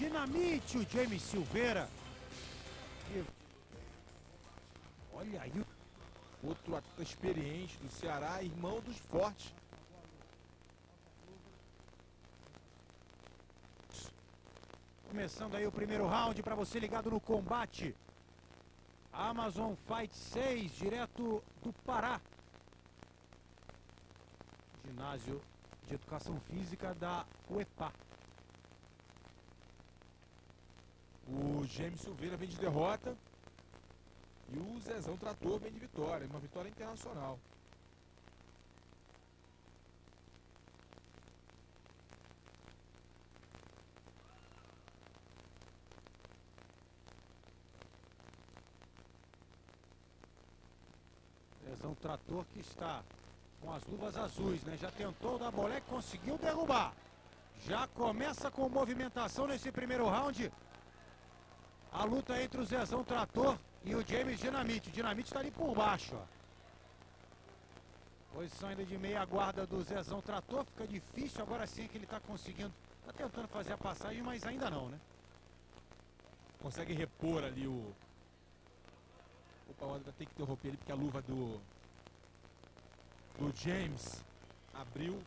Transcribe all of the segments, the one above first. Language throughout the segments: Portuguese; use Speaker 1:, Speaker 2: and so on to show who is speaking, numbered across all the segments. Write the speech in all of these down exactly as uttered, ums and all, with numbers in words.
Speaker 1: Dinamite, o James Silveira. E... Olha aí.
Speaker 2: Outro atleta experiente do Ceará, irmão dos fortes.
Speaker 1: Começando aí o primeiro round para você ligado no combate. Amazon Fight seis, direto do Pará. Ginásio de Educação Física da U E P A.
Speaker 2: O James Silveira vem de derrota. E o Zezão Trator vem de vitória, uma vitória internacional.
Speaker 1: Zezão Trator que está com as luvas azuis, né? Já tentou dar moleque, conseguiu derrubar. Já começa com movimentação nesse primeiro round. A luta entre o Zezão Trator e o James Dinamite. O Dinamite está ali por baixo, ó. Posição ainda de meia guarda do Zezão Trator. Fica difícil, agora sim que ele está conseguindo. Está tentando fazer a passagem, mas ainda não, né?
Speaker 2: Consegue repor ali o... Opa, o André tem que interromper ele porque a luva do... do James abriu.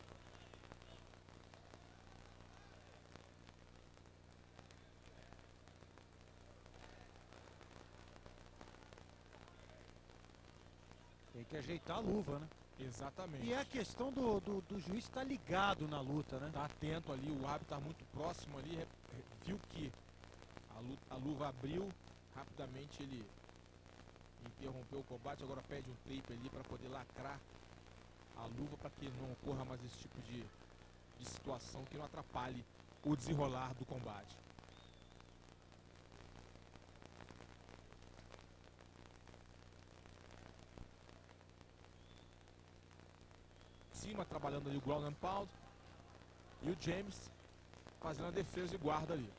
Speaker 1: Tem que ajeitar a luva, né?
Speaker 2: Exatamente.
Speaker 1: E é a questão do, do, do juiz estar tá ligado na luta, né?
Speaker 2: Tá atento ali, o árbitro tá muito próximo ali, viu que a, luta, a luva abriu, rapidamente ele interrompeu o combate, agora pede um tape ali para poder lacrar a luva para que não ocorra mais esse tipo de, de situação que não atrapalhe o desenrolar do combate. Cima trabalhando ali o ground and pound e o James fazendo a defesa de guarda ali.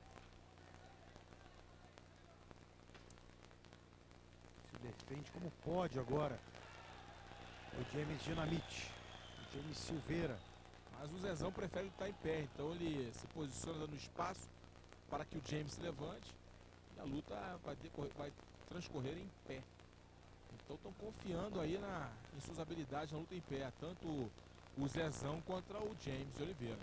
Speaker 1: Se defende como pode agora o James Dinamite, o James Silveira.
Speaker 2: Mas o Zezão prefere estar em pé, então ele se posiciona no espaço para que o James se levante e a luta vai, decorrer, vai transcorrer em pé. Então estão confiando aí na, em suas habilidades na luta em pé, tanto o Zezão contra o James de Oliveira.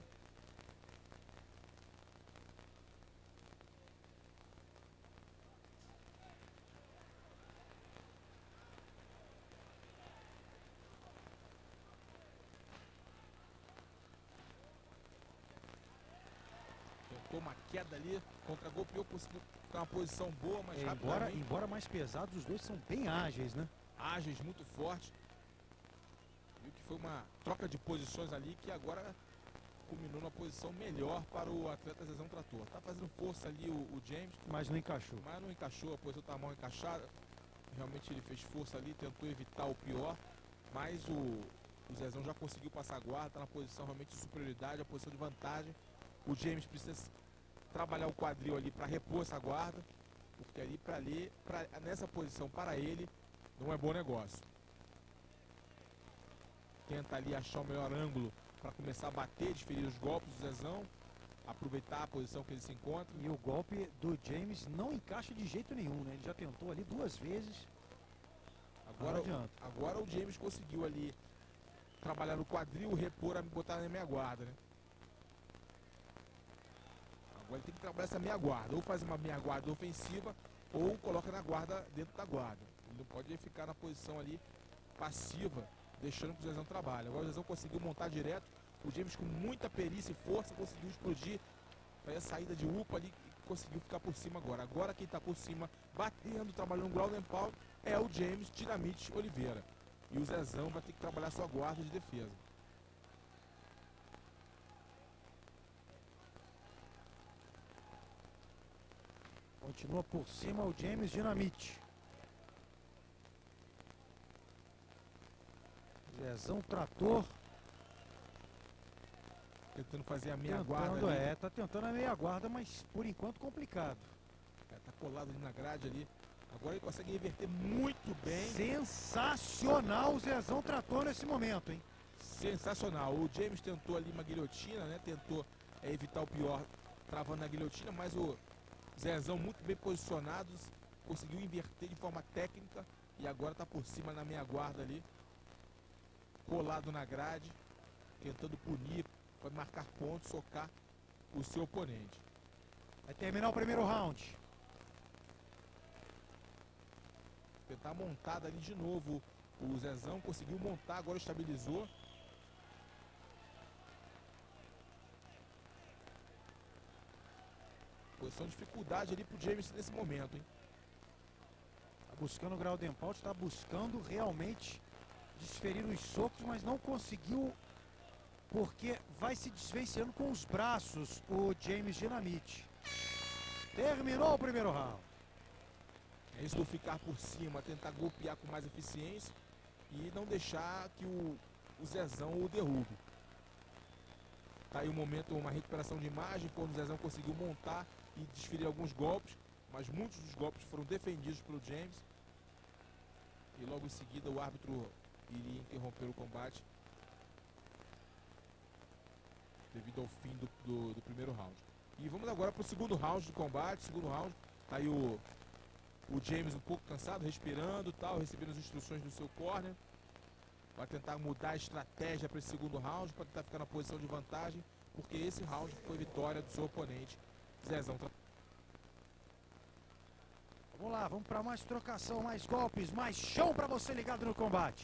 Speaker 2: Tentou uma queda ali, contra-golpeou, conseguiu ficar uma posição boa, mas
Speaker 1: é, embora, embora mais pesados, os dois são bem ágeis, né?
Speaker 2: Ágeis, muito fortes. Viu que foi uma troca de posições ali que agora culminou numa posição melhor para o atleta Zezão Trator. Tá fazendo força ali o, o James.
Speaker 1: Mas não encaixou.
Speaker 2: Mas não encaixou, a posição tá mal encaixada. Realmente ele fez força ali, tentou evitar o pior. Mas o, o Zezão já conseguiu passar a guarda, tá na posição realmente de superioridade, a posição de vantagem. O James precisa trabalhar o quadril ali para repor essa guarda, porque ali para ali, pra, nessa posição para ele, não é bom negócio. Tenta ali achar o melhor ângulo para começar a bater, desferir os golpes do Zezão, aproveitar a posição que ele se encontra.
Speaker 1: E o golpe do James não encaixa de jeito nenhum, né? Ele já tentou ali duas vezes.
Speaker 2: Agora, não adianta. Agora o James conseguiu ali trabalhar no quadril, repor, botar na meia guarda, né? Agora ele tem que trabalhar essa meia guarda, ou faz uma meia guarda ofensiva, ou coloca na guarda dentro da guarda. Ele não pode ficar na posição ali passiva, deixando que o Zezão trabalhe. Agora o Zezão conseguiu montar direto, o James com muita perícia e força conseguiu explodir, fazer a saída de upa ali e conseguiu ficar por cima agora. Agora quem está por cima, batendo, trabalhando no ground and pound, é o James Dinamite Oliveira. E o Zezão vai ter que trabalhar sua guarda de defesa.
Speaker 1: Continua por cima o James Dinamite. Zezão Trator.
Speaker 2: Tentando fazer a meia
Speaker 1: tentando,
Speaker 2: guarda ali.
Speaker 1: É, tá tentando a meia guarda, mas por enquanto complicado.
Speaker 2: É, tá colado ali na grade ali. Agora ele consegue reverter muito bem.
Speaker 1: Sensacional o Zezão Trator nesse momento, hein?
Speaker 2: Sensacional. O James tentou ali uma guilhotina, né? Tentou é, evitar o pior travando na guilhotina, mas o Zezão muito bem posicionado, conseguiu inverter de forma técnica e agora está por cima na meia guarda ali, colado na grade, tentando punir, vai marcar pontos, socar o seu oponente.
Speaker 1: Vai terminar o primeiro round.
Speaker 2: Tentar montada ali de novo. O Zezão conseguiu montar, agora estabilizou. Posição de dificuldade ali pro James nesse momento, hein?
Speaker 1: Tá buscando o Graudenpaut, está buscando realmente desferir os socos, mas não conseguiu, porque vai se desvencilhando com os braços o James Dinamite. Terminou o primeiro round.
Speaker 2: É isso do ficar por cima, tentar golpear com mais eficiência e não deixar que o, o Zezão o derrube. Tá aí um momento, uma recuperação de imagem, quando o Zezão conseguiu montar e desferir alguns golpes, mas muitos dos golpes foram defendidos pelo James. E logo em seguida o árbitro iria interromper o combate devido ao fim do, do, do primeiro round. E vamos agora para o segundo round do combate. Segundo round, tá aí o, o James um pouco cansado, respirando, tal, recebendo as instruções do seu corner. Vai tentar mudar a estratégia para esse segundo round, para tentar ficar na posição de vantagem, porque esse round foi vitória do seu oponente, Zezão.
Speaker 1: Vamos lá, vamos para mais trocação, mais golpes, mais chão para você ligado no combate.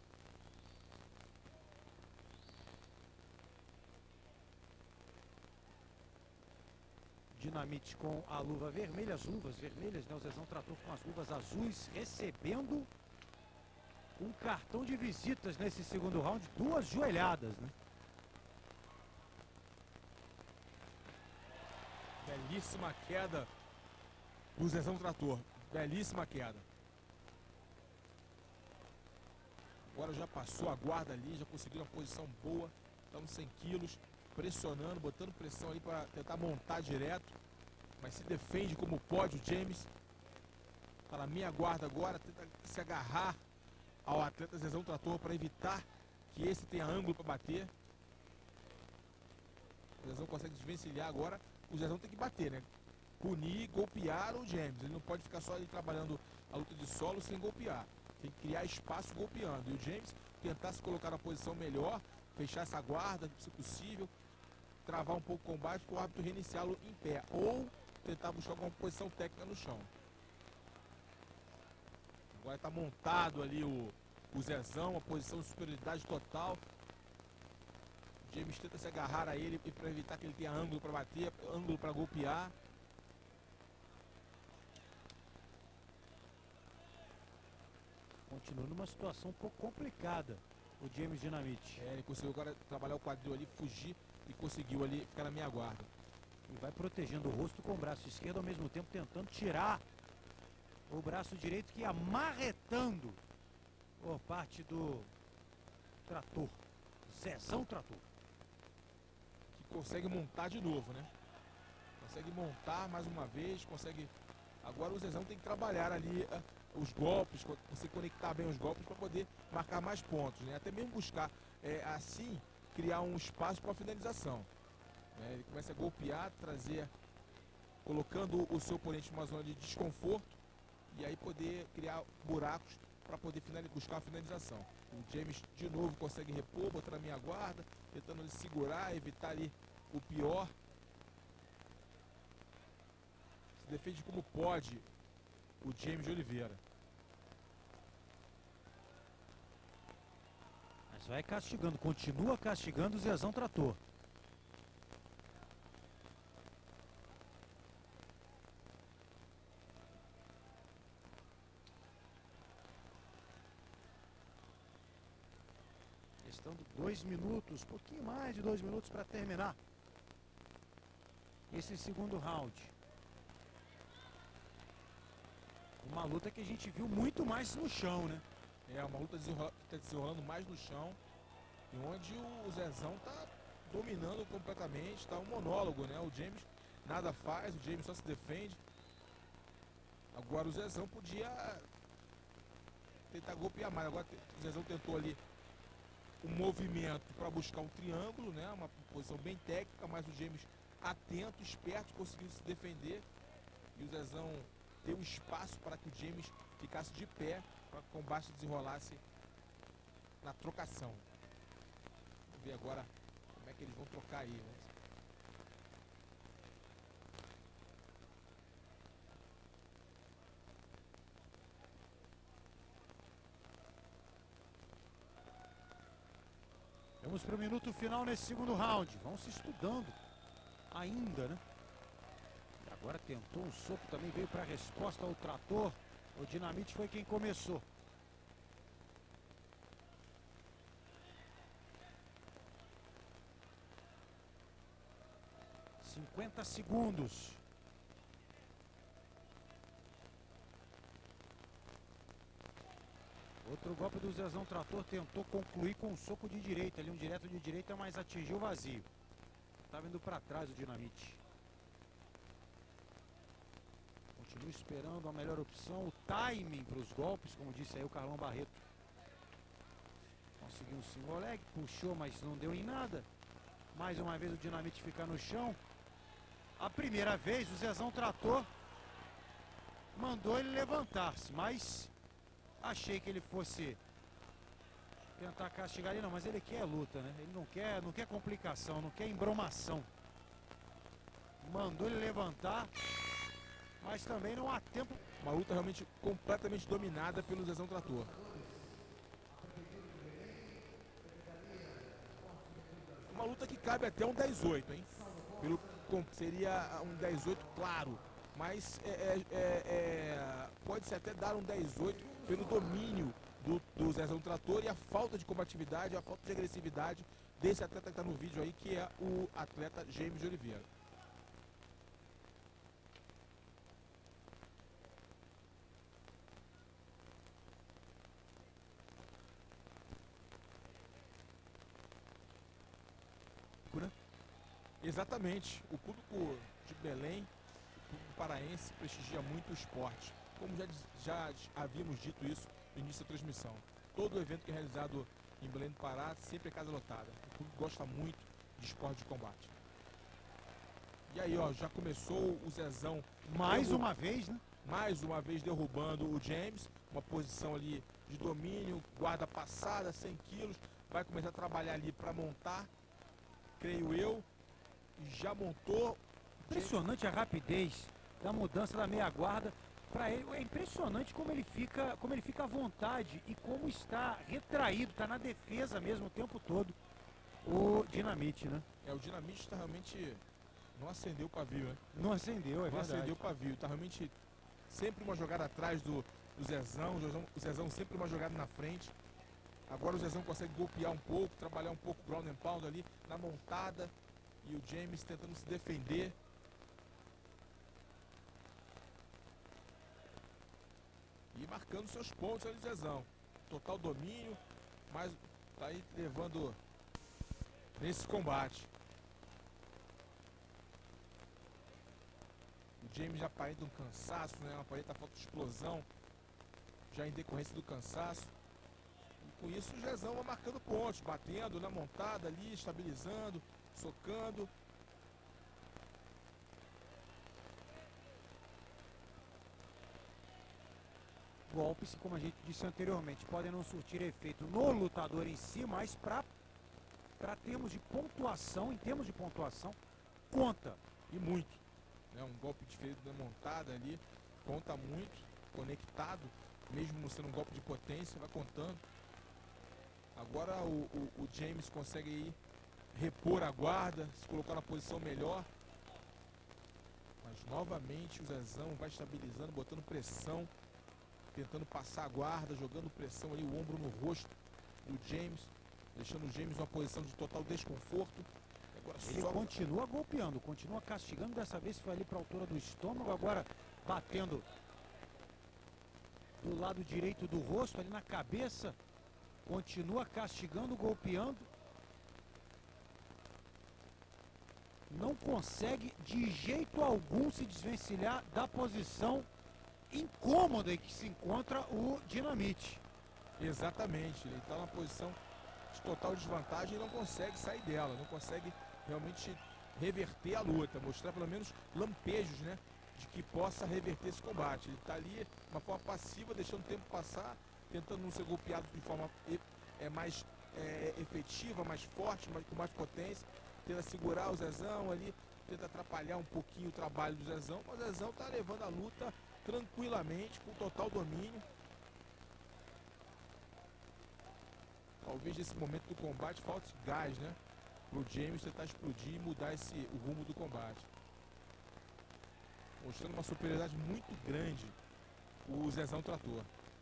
Speaker 1: Dinamite com a luva vermelha, as luvas vermelhas, né? O Zezão tratou com as luvas azuis, recebendo um cartão de visitas nesse segundo round, duas joelhadas, né?
Speaker 2: Belíssima queda do Zezão Trator, belíssima queda. Agora já passou a guarda ali, já conseguiu uma posição boa, está nos cem quilos, pressionando, botando pressão ali para tentar montar direto, mas se defende como pode o James. Está na minha guarda agora, tenta se agarrar ao atleta Zezão Trator para evitar que esse tenha ângulo para bater. O Zezão consegue desvencilhar agora, o Zezão tem que bater, né? Punir, golpear o James. Ele não pode ficar só ali trabalhando a luta de solo sem golpear. Tem que criar espaço golpeando. E o James tentar se colocar na posição melhor, fechar essa guarda, se possível, travar um pouco o combate para o árbitro reiniciá-lo em pé. Ou tentar buscar alguma posição técnica no chão. Agora está montado ali o, o Zezão, uma posição de superioridade total. O James tenta se agarrar a ele para evitar que ele tenha ângulo para bater, ângulo para golpear.
Speaker 1: Continua numa situação um pouco complicada o James Dinamite.
Speaker 2: É, ele conseguiu agora trabalhar o quadril ali, fugir e conseguiu ali ficar na minha guarda.
Speaker 1: E vai protegendo o rosto com o braço esquerdo, ao mesmo tempo tentando tirar o braço direito, que ia marretando por parte do Trator, Zezão Trator.
Speaker 2: Que consegue montar de novo, né? Consegue montar mais uma vez, consegue... Agora o Zezão tem que trabalhar ali uh, os golpes, você conectar bem os golpes para poder marcar mais pontos, né? Até mesmo buscar, é, assim, criar um espaço para a finalização. Né? Ele começa a golpear, trazer, colocando o seu oponente numa zona de desconforto e aí poder criar buracos para poder finalizar, buscar a finalização. O James de novo consegue repor, botar na minha guarda, tentando ele segurar, evitar ali o pior. Se defende como pode o James de Oliveira.
Speaker 1: Mas vai castigando, continua castigando o Zezão Trator. Restando dois minutos, pouquinho mais de dois minutos para terminar esse segundo round. Uma luta que a gente viu muito mais no chão, né?
Speaker 2: É uma luta que está desenrolando mais no chão, e onde o Zezão está dominando completamente, está um monólogo, né? O James nada faz, o James só se defende. Agora o Zezão podia tentar golpear mais. Agora o Zezão tentou ali um movimento para buscar um triângulo, né? Uma posição bem técnica, mas o James atento, esperto, conseguiu se defender. E o Zezão deu espaço para que o James ficasse de pé, para que o combate desenrolasse na trocação. Vamos ver agora como é que eles vão trocar aí, né?
Speaker 1: Vamos para o minuto final nesse segundo round. Vão se estudando ainda, né? E agora tentou um soco, também veio para a resposta ao trator. O Dinamite foi quem começou. cinquenta segundos. Outro golpe do Zezão Trator, tentou concluir com um soco de direita ali, um direto de direita, mas atingiu o vazio. Estava indo para trás o Dinamite. Continua esperando a melhor opção, o timing para os golpes, como disse aí o Carlão Barreto. Conseguiu um single leg, puxou, mas não deu em nada. Mais uma vez o Dinamite fica no chão. A primeira vez o Zezão Trator mandou ele levantar-se, mas achei que ele fosse tentar castigar ele, não, mas ele quer luta, né? Ele não quer, não quer complicação, não quer embromação. Mandou ele levantar, mas também não há tempo.
Speaker 2: Uma luta realmente completamente dominada pelo Zezão Trator. Uma luta que cabe até um dez oito, hein? Pelo, seria um dez oito claro, mas é, é, é, é, pode-se até dar um dez oito pelo domínio do, do Zezão Trator e a falta de combatividade, a falta de agressividade desse atleta que está no vídeo aí, que é o atleta James de Oliveira. Exatamente, o público de Belém, o público paraense, prestigia muito o esporte. Como já, já havíamos dito isso no início da transmissão. Todo evento que é realizado em Belém do Pará sempre é casa lotada. O público gosta muito de esporte de combate. E aí, ó, já começou o Zezão.
Speaker 1: Mais uma vez, né?
Speaker 2: Mais uma vez derrubando o James. Uma posição ali de domínio, guarda passada, cem quilos. Vai começar a trabalhar ali para montar, creio eu. Já montou.
Speaker 1: Impressionante a rapidez da mudança da meia guarda para ele. É impressionante como ele fica, como ele fica à vontade e como está retraído, está na defesa mesmo o tempo todo. O Dinamite, né?
Speaker 2: É, o Dinamite está realmente não acendeu o pavio, né?
Speaker 1: Não acendeu, é
Speaker 2: não
Speaker 1: verdade.
Speaker 2: acendeu o pavio, está realmente sempre uma jogada atrás do, do Zezão, o Zezão, o Zezão sempre uma jogada na frente. Agora o Zezão consegue golpear um pouco, trabalhar um pouco o ground and pound ali na montada. E o James tentando se defender. E marcando seus pontos ali, Zezão. Total domínio, mas tá aí levando nesse combate. O James já aparenta um cansaço, né? Aparenta falta de explosão, já em decorrência do cansaço. E com isso o Zezão vai marcando pontos, batendo na montada ali, estabilizando, socando.
Speaker 1: Golpes, como a gente disse anteriormente, podem não surtir efeito no lutador em si, mas para para termos de pontuação, em termos de pontuação, conta.
Speaker 2: E muito. Né? Um golpe diferente da montada ali, conta muito, conectado, mesmo sendo um golpe de potência, vai contando. Agora o, o, o James consegue aí repor a guarda, se colocar na posição melhor. Mas novamente o Zezão vai estabilizando, botando pressão, tentando passar a guarda, jogando pressão ali, o ombro no rosto do James, deixando o James numa posição de total desconforto. Agora
Speaker 1: Ele
Speaker 2: só...
Speaker 1: continua golpeando, continua castigando, dessa vez foi ali para a altura do estômago, agora batendo do lado direito do rosto, ali na cabeça, continua castigando, golpeando. Não consegue de jeito algum se desvencilhar da posição incômoda em que se encontra o Dinamite.
Speaker 2: Exatamente, ele está numa posição de total desvantagem e não consegue sair dela, não consegue realmente reverter a luta, mostrar pelo menos lampejos, né, de que possa reverter esse combate. Ele está ali de uma forma passiva, deixando o tempo passar, tentando não ser golpeado de forma é, mais é, efetiva, mais forte, mais, com mais potência, tenta segurar o Zezão ali, tenta atrapalhar um pouquinho o trabalho do Zezão, mas o Zezão está levando a luta tranquilamente, com total domínio. Talvez nesse momento do combate falte gás, né, pro James tentar explodir e mudar esse, o rumo do combate. Mostrando uma superioridade muito grande o Zezão Trator.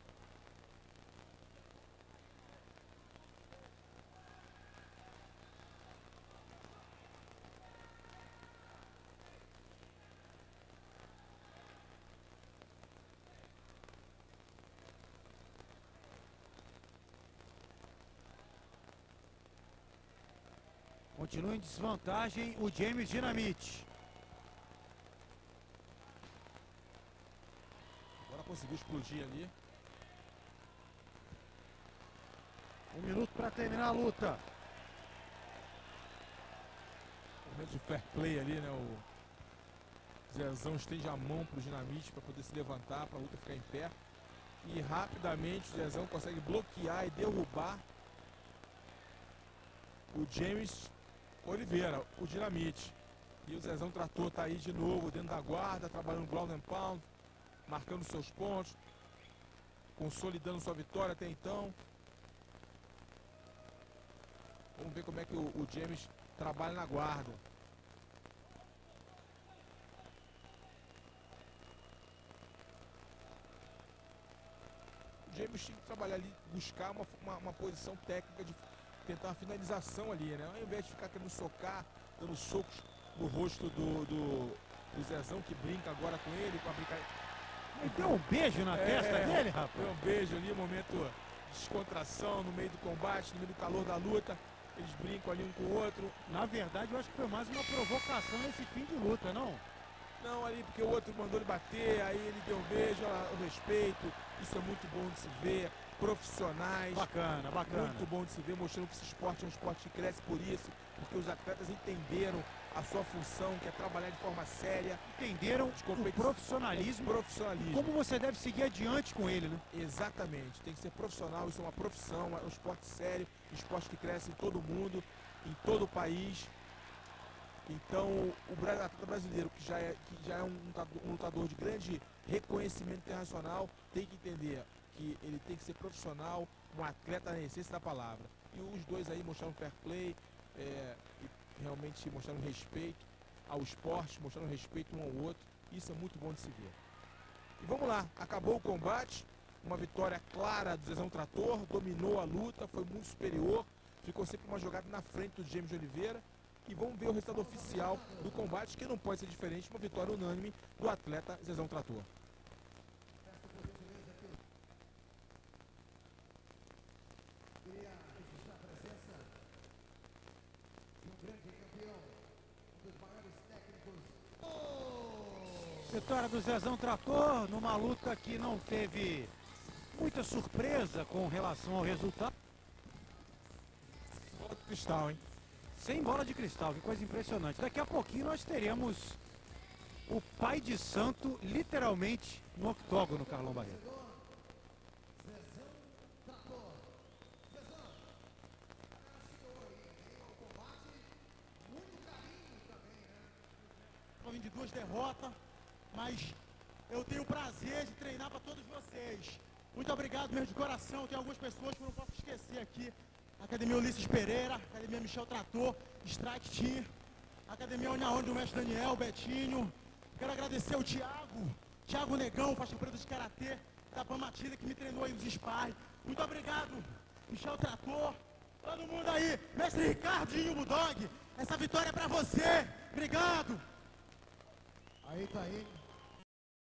Speaker 1: Continua em desvantagem o James Dinamite.
Speaker 2: Agora conseguiu explodir ali.
Speaker 1: Um minuto para terminar a luta.
Speaker 2: Momento de fair play ali, né? O Zezão estende a mão pro Dinamite para poder se levantar, para a luta ficar em pé. E rapidamente o Zezão consegue bloquear e derrubar o James Oliveira, o Dinamite. E o Zezão Trator tá aí de novo dentro da guarda, trabalhando ground and pound, marcando seus pontos, consolidando sua vitória até então. Vamos ver como é que o, o James trabalha na guarda. O James tinha que trabalhar ali, buscar uma, uma, uma posição técnica de tentar uma finalização ali, né? Ao invés de ficar querendo socar, dando socos no rosto do, do, do Zezão, que brinca agora com ele, com a brincadeira.
Speaker 1: Ele deu um beijo na
Speaker 2: é,
Speaker 1: testa dele, rapaz.
Speaker 2: Deu um beijo ali, momento de descontração, no meio do combate, no meio do calor da luta. Eles brincam ali um com o outro.
Speaker 1: Na verdade, eu acho que foi mais uma provocação nesse fim de luta, não?
Speaker 2: Não, ali porque o outro mandou ele bater, aí ele deu um beijo, o respeito. Isso é muito bom de se ver. Profissionais.
Speaker 1: Bacana, bacana.
Speaker 2: Muito bom de se ver, mostrando que esse esporte é um esporte que cresce por isso, porque os atletas entenderam a sua função, que é trabalhar de forma séria.
Speaker 1: Entenderam o profissionalismo,
Speaker 2: profissionalismo.
Speaker 1: Como você deve seguir adiante com ele, né?
Speaker 2: Exatamente, tem que ser profissional, isso é uma profissão, é um esporte sério, um esporte que cresce em todo mundo, em todo o país. Então, o atleta brasileiro, que já é, que já é um, um lutador de grande reconhecimento internacional, tem que entender que ele tem que ser profissional, um atleta na essência da palavra. E os dois aí mostraram fair play, é, e realmente mostraram respeito ao esporte, mostraram respeito um ao outro. Isso é muito bom de se ver. E vamos lá, acabou o combate, uma vitória clara do Zezão Trator, dominou a luta, foi muito superior, ficou sempre uma jogada na frente do James Oliveira. E vamos ver o resultado oficial do combate, que não pode ser diferente, uma vitória unânime do atleta Zezão Trator.
Speaker 1: Vitória do Zezão Trator, numa luta que não teve muita surpresa com relação ao resultado.
Speaker 2: Bola de cristal, hein?
Speaker 1: Sem bola de cristal, que coisa impressionante. Daqui a pouquinho nós teremos o pai de santo, literalmente, no octógono, Carlão Barreto.
Speaker 3: Vim de duas derrotas, mas eu tenho o prazer de treinar para todos vocês. Muito obrigado mesmo de coração. Tem algumas pessoas que eu não posso esquecer aqui. Academia Ulisses Pereira, Academia Michel Trator, Strike Team, Academia Uniaone do Mestre Daniel, Betinho. Quero agradecer ao Thiago, Thiago Negão, faixa preta de Karatê, da Pamatilha, que me treinou aí nos sparring. Muito obrigado, Michel Trator, todo mundo aí, Mestre Ricardinho Bulldog, essa vitória é pra você, obrigado.
Speaker 4: Aí tá aí.